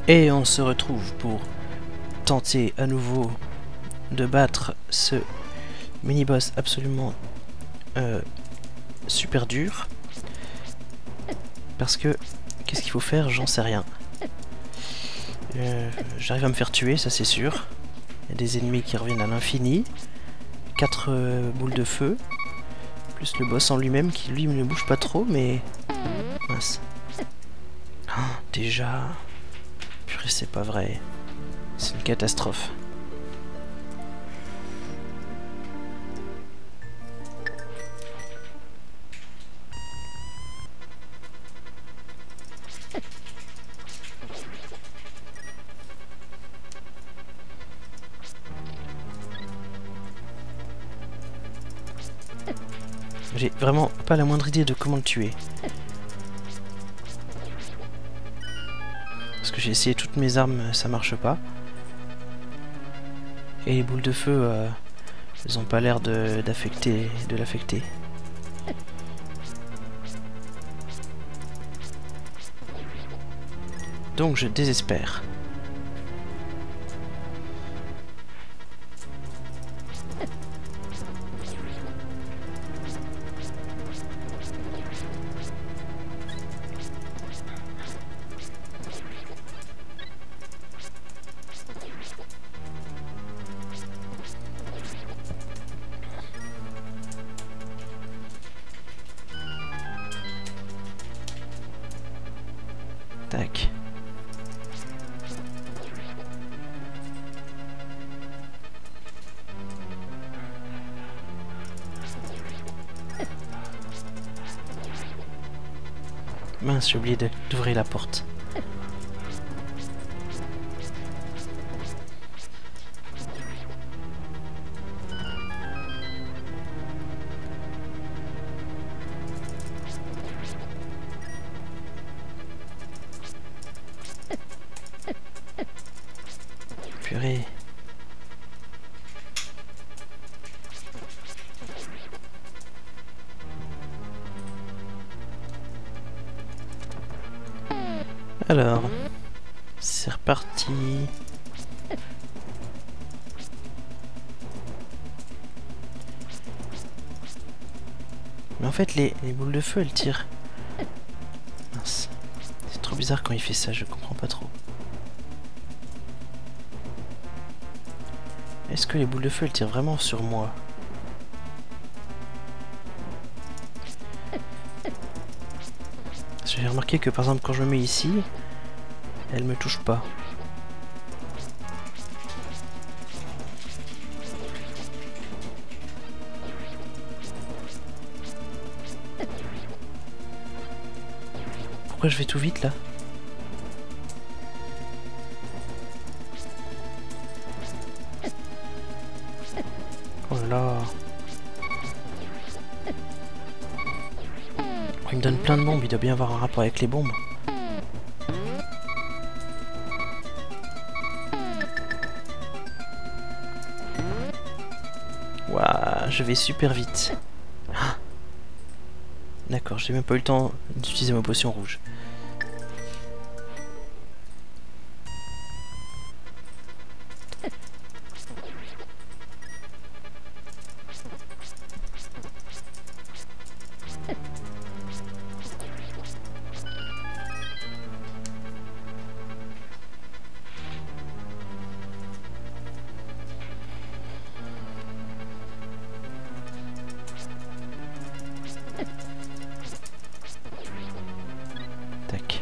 Et on se retrouve pour tenter à nouveau de battre ce mini-boss absolument super dur. Parce que, qu'est-ce qu'il faut faire? J'en sais rien. J'arrive à me faire tuer, ça c'est sûr. Il y a des ennemis qui reviennent à l'infini. 4 boules de feu. Plus le boss en lui-même qui lui ne bouge pas trop, mais... Mince. Oh, déjà... Purée, c'est pas vrai. C'est une catastrophe. J'ai vraiment pas la moindre idée de comment le tuer. Parce que j'ai essayé toutes mes armes, ça marche pas. Et les boules de feu, elles ont pas l'air de l'affecter. Donc je désespère. Tac. Mince, j'ai oublié d'ouvrir la porte. Purée. Alors, c'est reparti. Mais en fait, les boules de feu, elles tirent. Mince. C'est trop bizarre quand il fait ça, je comprends pas trop. Est-ce que les boules de feu, elles tirent vraiment sur moi? J'ai remarqué que par exemple quand je me mets ici, elle me touche pas. Pourquoi je vais tout vite là? Oh là là. Oh, il me donne plein de bombes, il doit bien avoir un rapport avec les bombes. Waouh, je vais super vite. Ah, d'accord, j'ai même pas eu le temps d'utiliser ma potion rouge. Tac.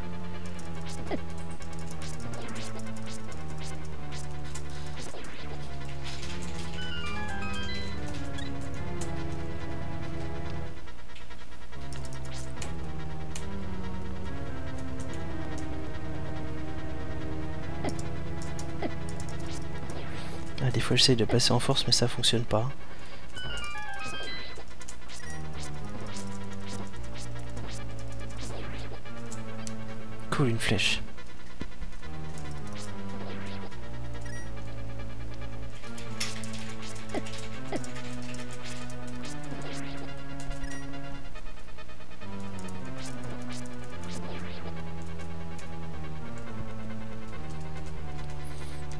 Ah, des fois j'essaye de passer en force mais ça fonctionne pas. Cool, une flèche.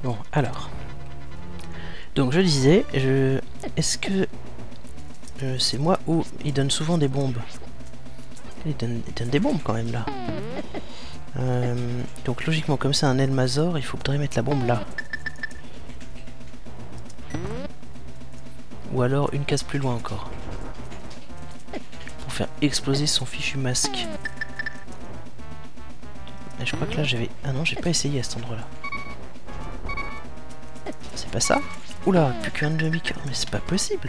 Bon, alors. Donc je disais, est-ce que c'est moi ou il donne souvent des bombes? Il donne des bombes quand même là. Donc logiquement, comme c'est un Elmazor, il faudrait mettre la bombe là. Ou alors une case plus loin encore. Pour faire exploser son fichu masque. Et je crois que là j'avais... Ah non, j'ai pas essayé à cet endroit-là. C'est pas ça? Oula, plus qu'un demi-cœur, mais c'est pas possible.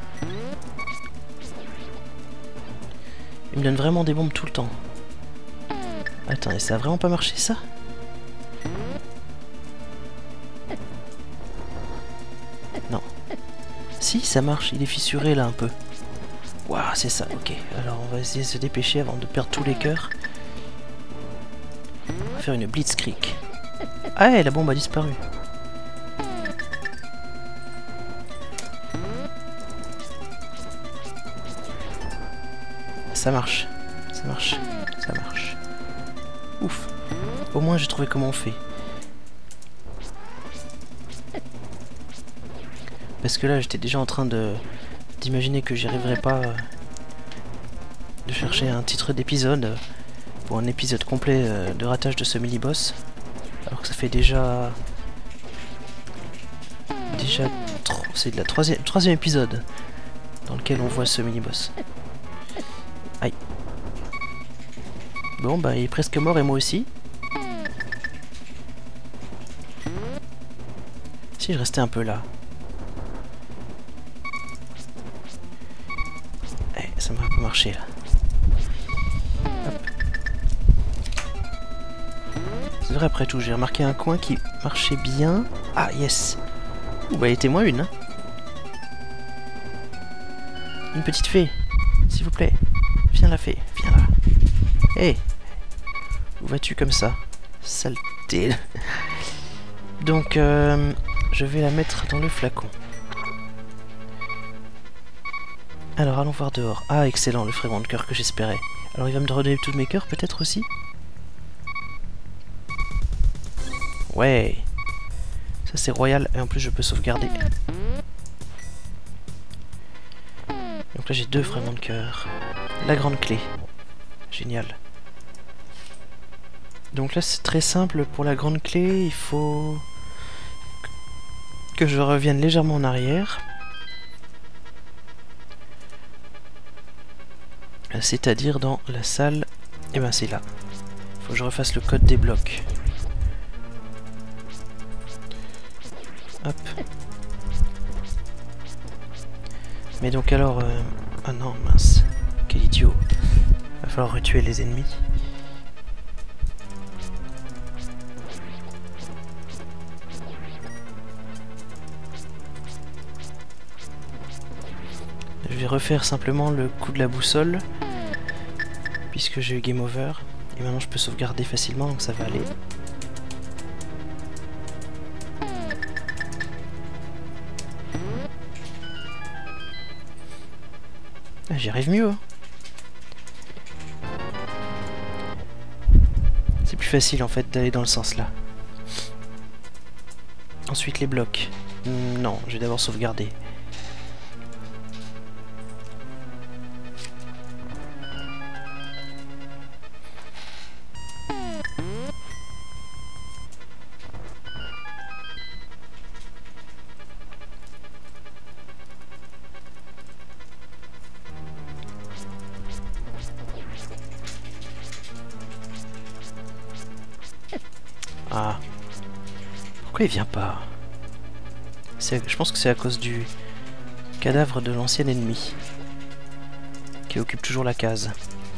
Il me donne vraiment des bombes tout le temps. Attends, et ça a vraiment pas marché ça? Non. Si, ça marche, il est fissuré là un peu. Waouh, c'est ça, ok. Alors on va essayer de se dépêcher avant de perdre tous les cœurs. On va faire une blitzkrieg. Ah ouais, la bombe a disparu. Ça marche, ça marche, ça marche. Ouf. Au moins j'ai trouvé comment on fait. Parce que là j'étais déjà en train d'imaginer que j'y arriverais pas de chercher un titre d'épisode pour un épisode complet de ratage de ce mini-boss. Alors que ça fait déjà c'est le troisième épisode dans lequel on voit ce mini-boss. Aïe. Bon bah il est presque mort et moi aussi. Si je restais un peu là. Eh, ça m'a un peu marché là. Hop. C'est vrai après tout, j'ai remarqué un coin qui marchait bien. Ah yes. Ouh bah il était moins une. Hein. Une petite fée, s'il vous plaît. Viens la fée, viens là. Hé, où vas-tu comme ça? Saleté. Donc, je vais la mettre dans le flacon. Alors, allons voir dehors. Ah, excellent, le fragment de cœur que j'espérais. Alors, il va me redonner tous mes cœurs, peut-être aussi? Ouais. Ça, c'est royal. Et en plus, je peux sauvegarder. Donc là, j'ai 2 fragments de cœur. La grande clé. Génial. Donc là c'est très simple, pour la grande clé il faut que je revienne légèrement en arrière. C'est-à-dire dans la salle, et ben c'est là. Il faut que je refasse le code des blocs. Hop. Mais donc alors... Ah non, mince. Quel idiot. Va falloir retuer les ennemis. Je vais refaire simplement le coup de la boussole. Puisque j'ai eu game over. Et maintenant je peux sauvegarder facilement, donc ça va aller. Ah, j'y arrive mieux. Hein. C'est plus facile en fait d'aller dans le sens là. Ensuite les blocs. Non, je vais d'abord sauvegarder. Ah. Pourquoi il vient pas? Je pense que c'est à cause du cadavre de l'ancien ennemi qui occupe toujours la case.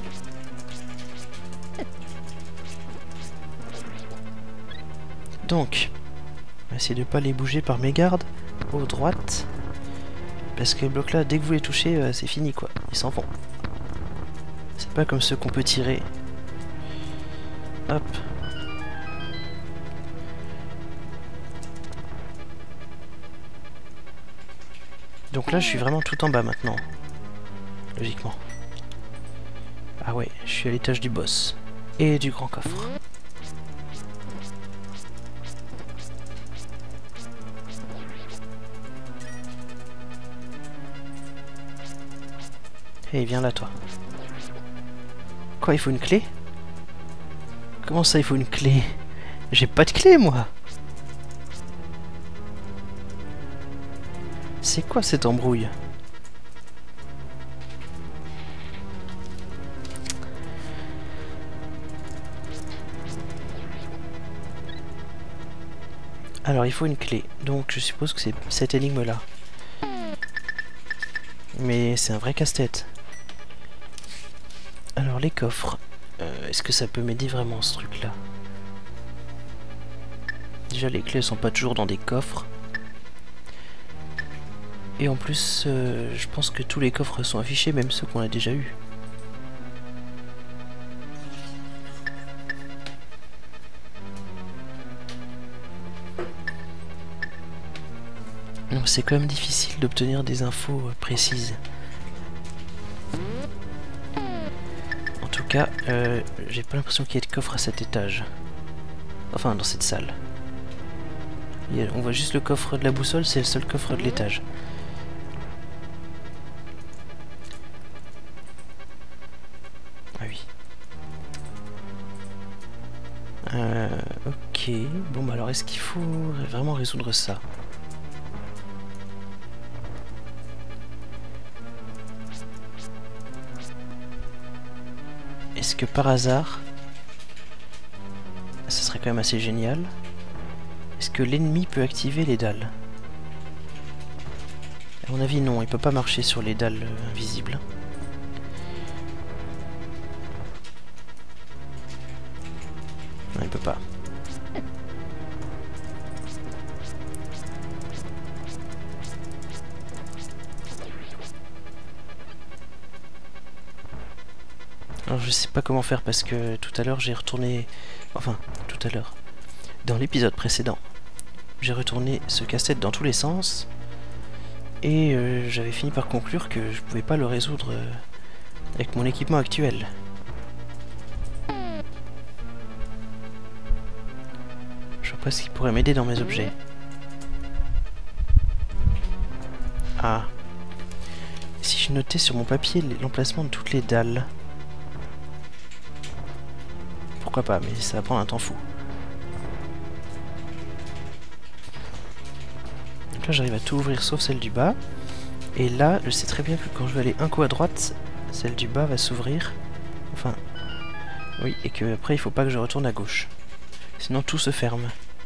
Donc, on va essayer de pas les bouger par mégarde aux droites. Parce que le bloc là, dès que vous les touchez, c'est fini quoi. Ils s'en vont. C'est pas comme ceux qu'on peut tirer. Hop. Donc là, je suis vraiment tout en bas maintenant. Logiquement. Ah ouais, je suis à l'étage du boss. Et du grand coffre. Hey, viens là, toi. Quoi, il faut une clé? Comment ça, il faut une clé? J'ai pas de clé, moi. C'est quoi cette embrouille? Alors, il faut une clé. Donc, je suppose que c'est cette énigme-là. Mais c'est un vrai casse-tête. Alors, les coffres. Est-ce que ça peut m'aider vraiment, ce truc-là? Déjà, les clés sont pas toujours dans des coffres. Et en plus, je pense que tous les coffres sont affichés, même ceux qu'on a déjà eus. Donc c'est quand même difficile d'obtenir des infos précises. En tout cas, j'ai pas l'impression qu'il y ait de coffre à cet étage. Enfin, dans cette salle. On voit juste le coffre de la boussole, c'est le seul coffre de l'étage. Ah oui. Ok. Bon bah alors est-ce qu'il faut vraiment résoudre ça? Est-ce que par hasard, ce serait quand même assez génial, est-ce que l'ennemi peut activer les dalles? À mon avis non, il peut pas marcher sur les dalles invisibles. Non, il peut pas. Alors je sais pas comment faire parce que tout à l'heure j'ai retourné... Enfin, tout à l'heure. Dans l'épisode précédent, j'ai retourné ce casse-tête dans tous les sens. Et j'avais fini par conclure que je pouvais pas le résoudre avec mon équipement actuel. Je vois pas ce qui pourrait m'aider dans mes objets. Ah. Si je notais sur mon papier l'emplacement de toutes les dalles. Pourquoi pas, mais ça va prendre un temps fou. Donc là j'arrive à tout ouvrir sauf celle du bas. Et là, je sais très bien que quand je vais aller un coup à droite, celle du bas va s'ouvrir. Enfin, oui, et que après il faut pas que je retourne à gauche. Sinon tout se ferme.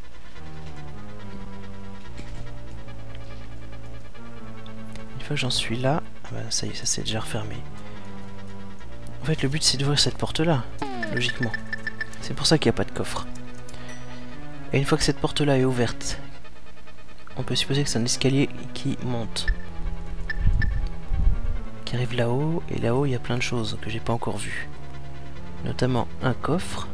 Une fois que j'en suis là, ah bah ça y est, ça s'est déjà refermé. En fait, le but c'est d'ouvrir cette porte-là, logiquement. C'est pour ça qu'il n'y a pas de coffre. Et une fois que cette porte-là est ouverte, on peut supposer que c'est un escalier qui monte. Qui arrive là-haut, et là-haut il y a plein de choses que j'ai pas encore vues. Notamment un coffre.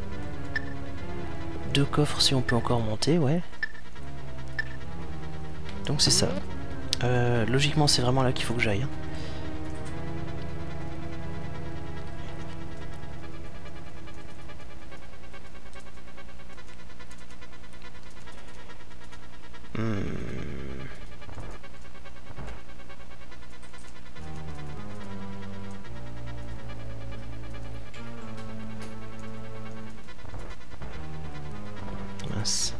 2 coffres si on peut encore monter, ouais. Donc c'est ça. Logiquement c'est vraiment là qu'il faut que j'aille. Mince.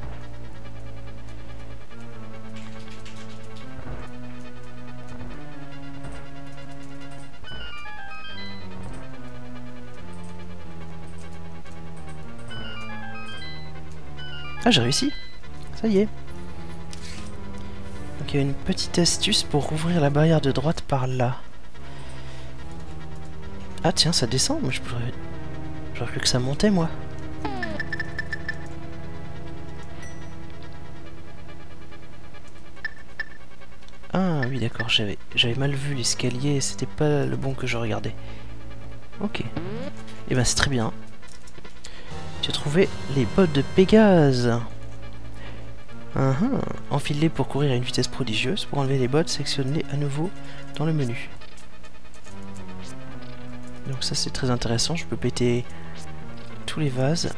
Ah, j'ai réussi. Ça y est. Donc il y a une petite astuce pour ouvrir la barrière de droite par là. Ah tiens, ça descend, mais j'aurais cru que ça montait, moi. Ah oui, d'accord, j'avais mal vu l'escalier, c'était pas le bon que je regardais. Ok. Et ben c'est très bien. Tu as trouvé les bottes de Pégase. Enfile-les pour courir à une vitesse prodigieuse. Pour enlever les bottes, sélectionne-les à nouveau dans le menu. Donc ça c'est très intéressant, je peux péter tous les vases.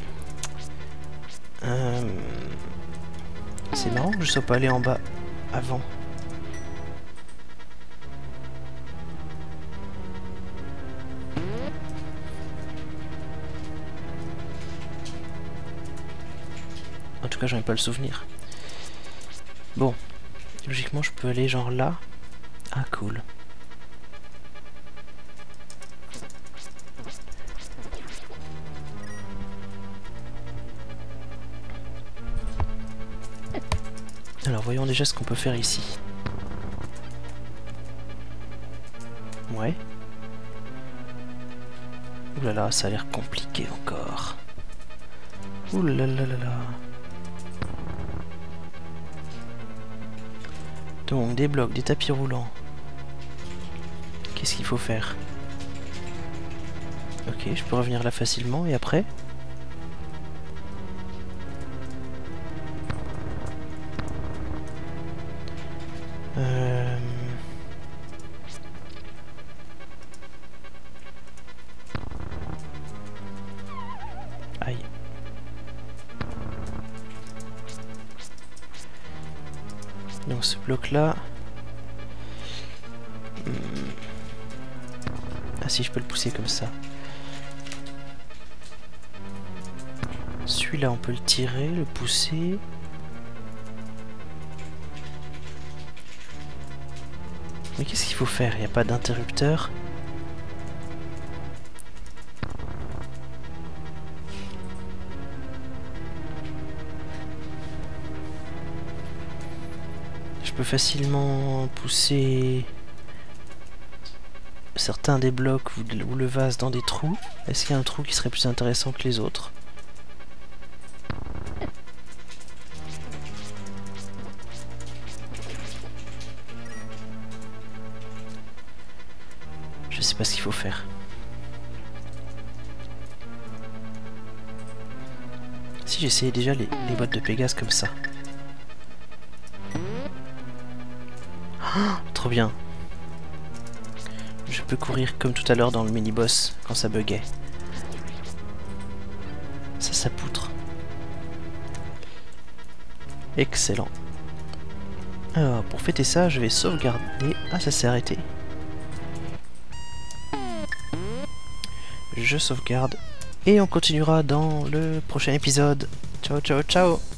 C'est marrant que je sois pas allé en bas avant. En tout cas, j'en ai pas le souvenir. Bon, logiquement, je peux aller genre là. Ah, cool. Alors, voyons déjà ce qu'on peut faire ici. Ouais. Ouh là là, ça a l'air compliqué encore. Ouh là là là là. Donc, des blocs, des tapis roulants. Qu'est-ce qu'il faut faire? Ok, je peux revenir là facilement, et après? Aïe. Donc ce bloc-là... Ah si, je peux le pousser comme ça. Celui-là, on peut le tirer, le pousser. Mais qu'est-ce qu'il faut faire? Il n'y a pas d'interrupteur. Je peux facilement pousser certains des blocs ou le vase dans des trous. Est-ce qu'il y a un trou qui serait plus intéressant que les autres? Je sais pas ce qu'il faut faire. Si j'essayais déjà les bottes de Pégase comme ça. Oh, trop bien. Je peux courir comme tout à l'heure dans le mini-boss quand ça buguait. Ça poutre. Excellent. Alors, pour fêter ça, je vais sauvegarder. Ah, ça s'est arrêté. Je sauvegarde. Et on continuera dans le prochain épisode. Ciao, ciao, ciao!